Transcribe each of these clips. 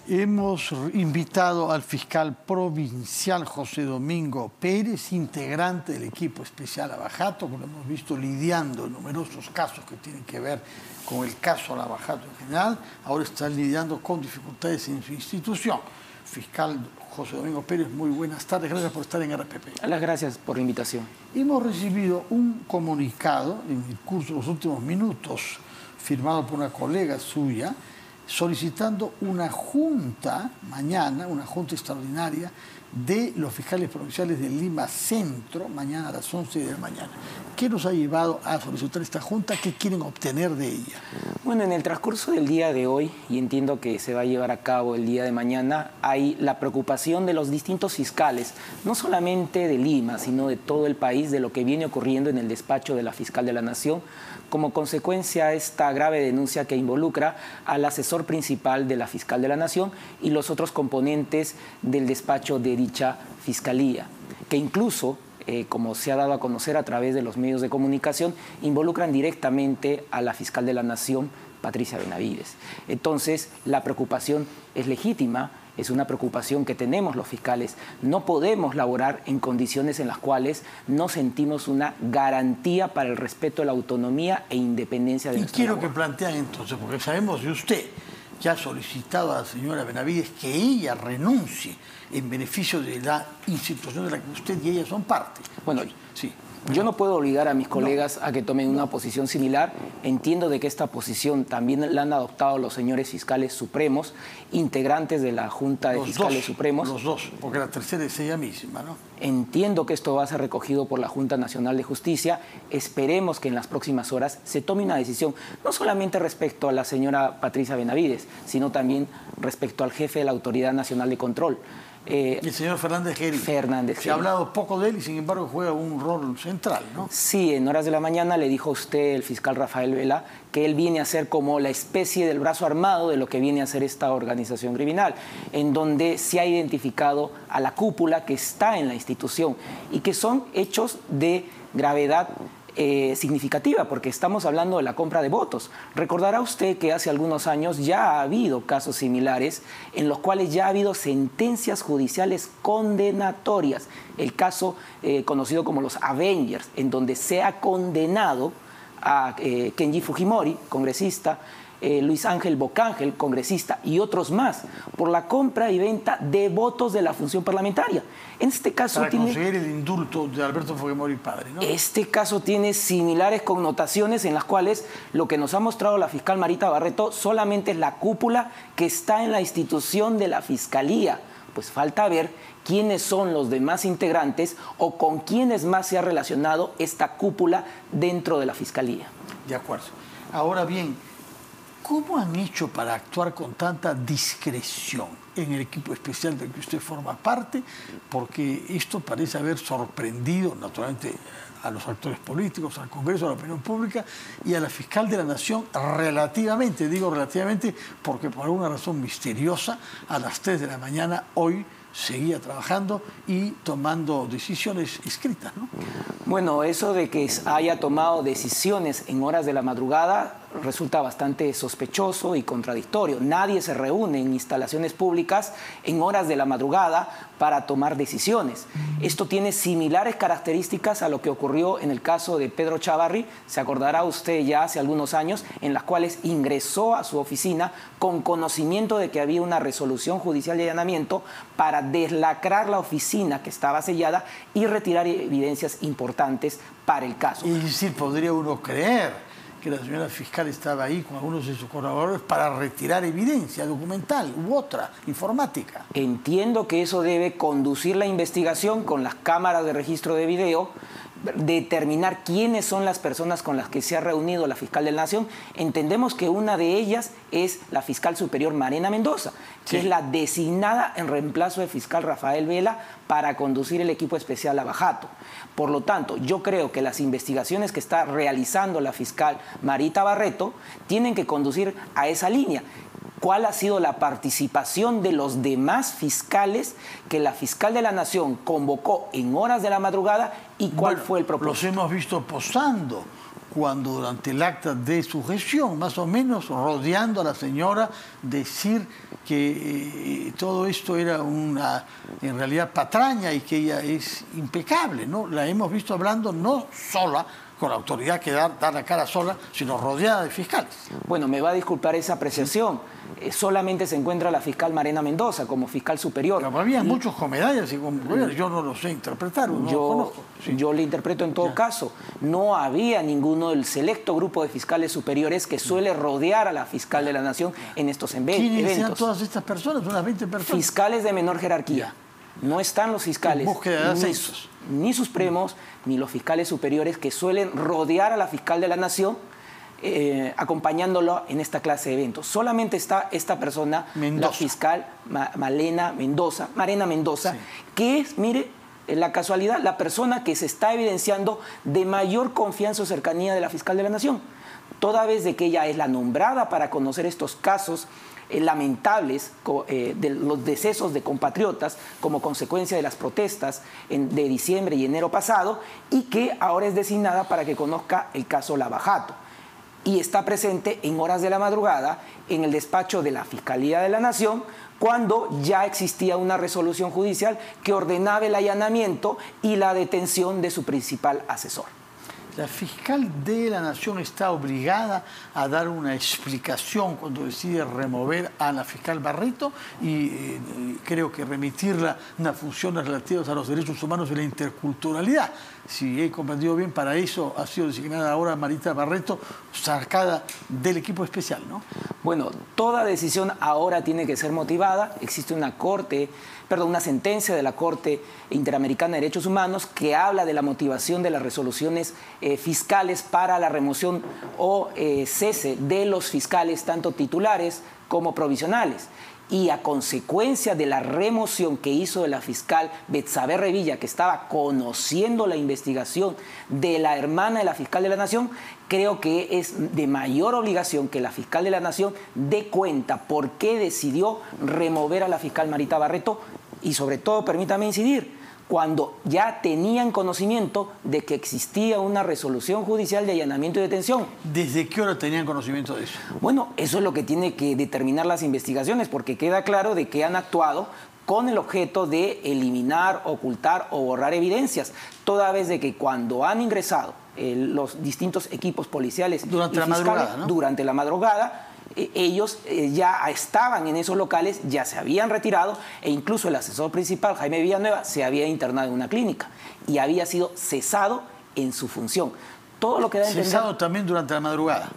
Hemos invitado al fiscal provincial José Domingo Pérez, integrante del equipo especial Lavajato, que lo hemos visto lidiando en numerosos casos que tienen que ver con el caso Lavajato en general. Ahora está lidiando con dificultades en su institución. Fiscal José Domingo Pérez, muy buenas tardes. Gracias por estar en RPP. Las gracias por la invitación. Hemos recibido un comunicado en el curso de los últimos minutos, firmado por una colega suya, solicitando una junta mañana, una junta extraordinaria de los fiscales provinciales de Lima Centro, mañana a las 11 de la mañana. ¿Qué nos ha llevado a solicitar esta junta? ¿Qué quieren obtener de ella? Bueno, en el transcurso del día de hoy, y entiendo que se va a llevar a cabo el día de mañana, hay la preocupación de los distintos fiscales, no solamente de Lima, sino de todo el país, de lo que viene ocurriendo en el despacho de la Fiscal de la Nación, como consecuencia de esta grave denuncia que involucra al asesor principal de la Fiscal de la Nación y los otros componentes del despacho de dicha Fiscalía, que incluso, como se ha dado a conocer a través de los medios de comunicación, involucran directamente a la Fiscal de la Nación, Patricia Benavides. Entonces, la preocupación es legítima. Es una preocupación que tenemos los fiscales. No podemos laborar en condiciones en las cuales no sentimos una garantía para el respeto a la autonomía e independencia de nuestra labor. Y quiero que plantean entonces, porque sabemos de usted que ha solicitado a la señora Benavides que ella renuncie en beneficio de la institución de la que usted y ella son parte. Bueno, sí. Yo no puedo obligar a mis colegas a que tomen una posición similar. Entiendo de que esta posición también la han adoptado los señores fiscales supremos, integrantes de la Junta de Fiscales Supremos. Los dos, porque la tercera es ella misma, ¿no? Entiendo que esto va a ser recogido por la Junta Nacional de Justicia. Esperemos que en las próximas horas se tome una decisión, no solamente respecto a la señora Patricia Benavides, sino también respecto al jefe de la Autoridad Nacional de Control. El señor Fernández Gerí. Se ha hablado poco de él y sin embargo juega un rol central, ¿no? Sí, en horas de la mañana le dijo a usted, el fiscal Rafael Vela, que él viene a ser como la especie del brazo armado de lo que viene a ser esta organización criminal, en donde se ha identificado a la cúpula que está en la institución y que son hechos de gravedad significativa, porque estamos hablando de la compra de votos. Recordará usted que hace algunos años ya ha habido casos similares en los cuales ya ha habido sentencias judiciales condenatorias. El caso conocido como los Avengers, en donde se ha condenado a Kenji Fujimori, congresista, Luis Ángel Bocángel, congresista, y otros más, por la compra y venta de votos de la función parlamentaria. En este caso para conseguir el indulto de Alberto Fujimori padre, ¿no? Este caso tiene similares connotaciones en las cuales lo que nos ha mostrado la fiscal Marita Barreto solamente es la cúpula que está en la institución de la Fiscalía. Pues falta ver quiénes son los demás integrantes o con quiénes más se ha relacionado esta cúpula dentro de la Fiscalía. De acuerdo. Ahora bien, ¿cómo han hecho para actuar con tanta discreción en el equipo especial del que usted forma parte? Porque esto parece haber sorprendido, naturalmente, a los actores políticos, al Congreso, a la opinión pública y a la Fiscal de la Nación relativamente, digo relativamente, porque por alguna razón misteriosa, a las 3 de la mañana hoy seguía trabajando y tomando decisiones escritas, ¿no? Bueno, eso de que haya tomado decisiones en horas de la madrugada resulta bastante sospechoso y contradictorio. Nadie se reúne en instalaciones públicas en horas de la madrugada para tomar decisiones. Esto tiene similares características a lo que ocurrió en el caso de Pedro Chávarri, se acordará usted ya hace algunos años, en las cuales ingresó a su oficina con conocimiento de que había una resolución judicial de allanamiento para deslacrar la oficina que estaba sellada y retirar evidencias importantes para el caso. Es decir, podría uno creer que la señora fiscal estaba ahí con algunos de sus colaboradores para retirar evidencia documental u otra, informática. Entiendo que eso debe conducir la investigación con las cámaras de registro de video, determinar quiénes son las personas con las que se ha reunido la fiscal de la Nación. Entendemos que una de ellas es la fiscal superior Marena Mendoza, que es la designada en reemplazo del fiscal Rafael Vela para conducir el equipo especial Lavajato. Por lo tanto, yo creo que las investigaciones que está realizando la fiscal Marita Barreto tienen que conducir a esa línea. ¿Cuál ha sido la participación de los demás fiscales que la fiscal de la Nación convocó en horas de la madrugada y cuál fue el propósito? Los hemos visto posando cuando durante el acta de sujeción, más o menos rodeando a la señora, decir que todo esto era en realidad patraña y que ella es impecable, ¿no? La hemos visto hablando no sola, con la autoridad que da la cara sola, sino rodeada de fiscales. Bueno, me va a disculpar esa apreciación. Solamente se encuentra la fiscal Marena Mendoza como fiscal superior. Pero había muchos con medallas y con yo no lo sé interpretar, no lo conozco. Sí. Yo le interpreto en todo caso. No había ninguno del selecto grupo de fiscales superiores que suele rodear a la fiscal de la Nación en estos eventos. ¿Quiénes eran todas estas personas? Unas 20 personas. Fiscales de menor jerarquía. No están los fiscales, ni supremos, ni los fiscales superiores que suelen rodear a la fiscal de la Nación acompañándolo en esta clase de eventos. Solamente está esta persona, Mendoza. La fiscal Marena Mendoza, sí. Que es, mire, la casualidad, la persona que se está evidenciando de mayor confianza o cercanía de la fiscal de la Nación. Toda vez de que ella es la nombrada para conocer estos casos lamentables de los decesos de compatriotas como consecuencia de las protestas de diciembre y enero pasado, y que ahora es designada para que conozca el caso Lavajato. Y está presente en horas de la madrugada en el despacho de la Fiscalía de la Nación, cuando ya existía una resolución judicial que ordenaba el allanamiento y la detención de su principal asesor. La fiscal de la Nación está obligada a dar una explicación cuando decide remover a la fiscal Barreto y creo que remitirla unas funciones relativas a los derechos humanos y la interculturalidad. Si he comprendido bien, para eso ha sido designada ahora Marita Barreto, sacada del equipo especial, ¿no? Bueno, toda decisión ahora tiene que ser motivada. Existe una sentencia de la Corte Interamericana de Derechos Humanos que habla de la motivación de las resoluciones fiscales para la remoción o cese de los fiscales, tanto titulares como provisionales. Y a consecuencia de la remoción que hizo de la fiscal Betsabe Revilla, que estaba conociendo la investigación de la hermana de la fiscal de la Nación, creo que es de mayor obligación que la fiscal de la Nación dé cuenta por qué decidió remover a la fiscal Marita Barreto y, sobre todo, permítame incidir, cuando ya tenían conocimiento de que existía una resolución judicial de allanamiento y detención. ¿Desde qué hora tenían conocimiento de eso? Bueno, eso es lo que tiene que determinar las investigaciones, porque queda claro de que han actuado con el objeto de eliminar, ocultar o borrar evidencias, toda vez de que cuando han ingresado los distintos equipos policiales durante la madrugada, ¿no? Durante la madrugada, ellos ya estaban en esos locales, ya se habían retirado e incluso el asesor principal, Jaime Villanueva, se había internado en una clínica y había sido cesado en su función. Todo lo que da a entender, cesado también durante la madrugada.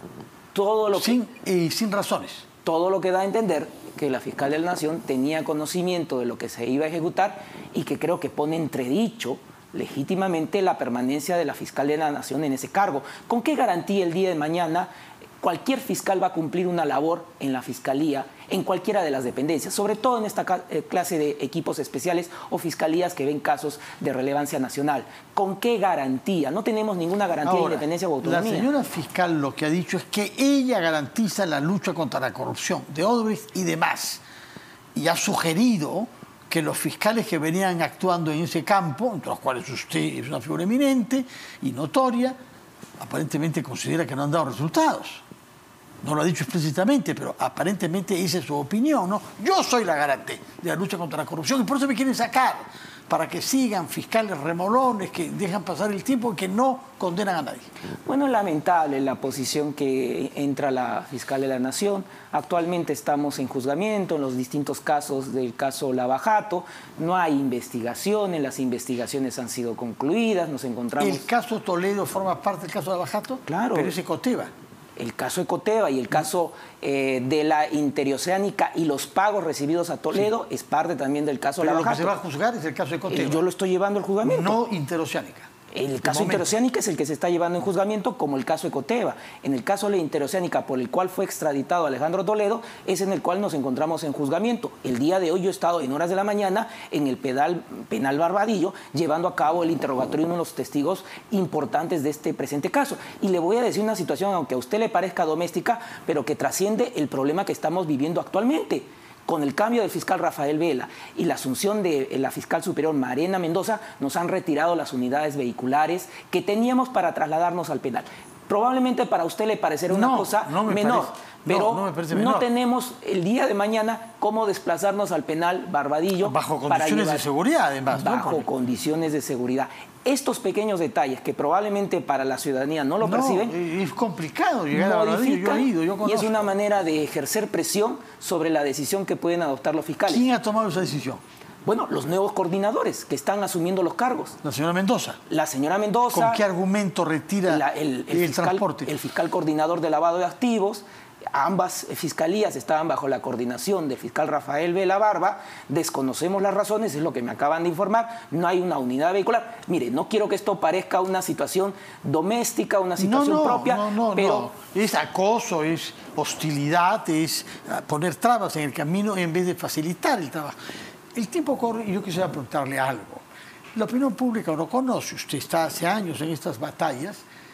Sin razones. Todo lo que da a entender que la fiscal de la Nación tenía conocimiento de lo que se iba a ejecutar y que creo que pone entredicho legítimamente la permanencia de la fiscal de la Nación en ese cargo. ¿Con qué garantía el día de mañana cualquier fiscal va a cumplir una labor en la fiscalía, en cualquiera de las dependencias, sobre todo en esta clase de equipos especiales o fiscalías que ven casos de relevancia nacional? ¿Con qué garantía? No tenemos ninguna garantía de independencia o autonomía. La señora fiscal lo que ha dicho es que ella garantiza la lucha contra la corrupción de Odebrecht y demás. Y ha sugerido que los fiscales que venían actuando en ese campo, entre los cuales usted es una figura eminente y notoria, aparentemente considera que no han dado resultados. No lo ha dicho explícitamente, pero aparentemente esa es su opinión, ¿no? Yo soy la garante de la lucha contra la corrupción y por eso me quieren sacar, para que sigan fiscales remolones que dejan pasar el tiempo y que no condenan a nadie. Bueno, es lamentable la posición que entra la fiscal de la Nación. Actualmente estamos en juzgamiento en los distintos casos del caso Lavajato. No hay investigaciones, las investigaciones han sido concluidas, nos encontramos... ¿El caso Toledo forma parte del caso Lavajato? Claro. Pero es Ecoteva. El caso Ecoteva y el caso de la Interoceánica y los pagos recibidos a Toledo es parte también del caso Lavajato. Pero lo que se va a juzgar es el caso Ecoteva. Yo lo estoy llevando al juzgamiento. No Interoceánica. El caso Interoceánica es el que se está llevando en juzgamiento, como el caso Ecoteva. En el caso de la Interoceánica, por el cual fue extraditado Alejandro Toledo, es en el cual nos encontramos en juzgamiento. El día de hoy yo he estado en horas de la mañana en el penal Barbadillo, llevando a cabo el interrogatorio de uno de los testigos importantes de este presente caso. Y le voy a decir una situación, aunque a usted le parezca doméstica, pero que trasciende el problema que estamos viviendo actualmente. Con el cambio del fiscal Rafael Vela y la asunción de la fiscal superior Marena Mendoza, nos han retirado las unidades vehiculares que teníamos para trasladarnos al penal. Probablemente para usted le parecerá una cosa menor, pero no tenemos el día de mañana cómo desplazarnos al penal Barbadillo. Bajo condiciones de seguridad, además. Bajo condiciones de seguridad. Estos pequeños detalles que probablemente para la ciudadanía no lo perciben. Es complicado llegar a Barbadillo, yo he ido, yo conozco. Y es una manera de ejercer presión sobre la decisión que pueden adoptar los fiscales. ¿Quién ha tomado esa decisión? Bueno, los nuevos coordinadores que están asumiendo los cargos. La señora Mendoza. La señora Mendoza. ¿Con qué argumento retira el transporte? El fiscal coordinador de lavado de activos. Ambas fiscalías estaban bajo la coordinación del fiscal Rafael Vela Barba. Desconocemos las razones, es lo que me acaban de informar. No hay una unidad vehicular. Mire, no quiero que esto parezca una situación doméstica, una situación propia. No. Es acoso, es hostilidad, es poner trabas en el camino en vez de facilitar el trabajo. El tiempo corre y yo quisiera preguntarle algo. La opinión pública lo conoce. Usted está hace años en estas batallas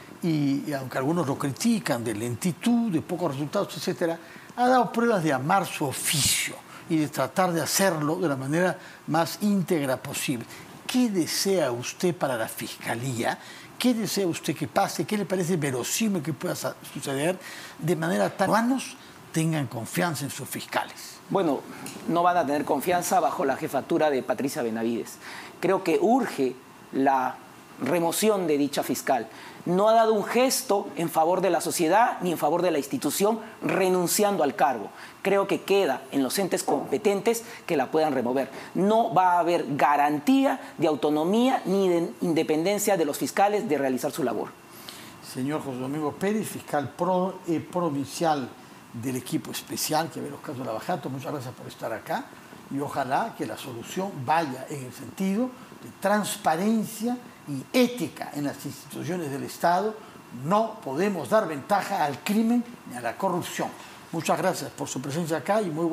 y aunque algunos lo critican de lentitud, de pocos resultados, etc., ha dado pruebas de amar su oficio y de tratar de hacerlo de la manera más íntegra posible. ¿Qué desea usted para la Fiscalía? ¿Qué desea usted que pase? ¿Qué le parece verosímil que pueda suceder de manera tal que los ciudadanos tengan confianza en sus fiscales? Bueno, no van a tener confianza bajo la jefatura de Patricia Benavides. Creo que urge la remoción de dicha fiscal. No ha dado un gesto en favor de la sociedad ni en favor de la institución renunciando al cargo. Creo que queda en los entes competentes que la puedan remover. No va a haber garantía de autonomía ni de independencia de los fiscales de realizar su labor. Señor José Domingo Pérez, fiscal provincial del equipo especial que ve los casos de Lavajato, muchas gracias por estar acá y ojalá que la solución vaya en el sentido de transparencia y ética en las instituciones del Estado. No podemos dar ventaja al crimen ni a la corrupción. Muchas gracias por su presencia acá y muy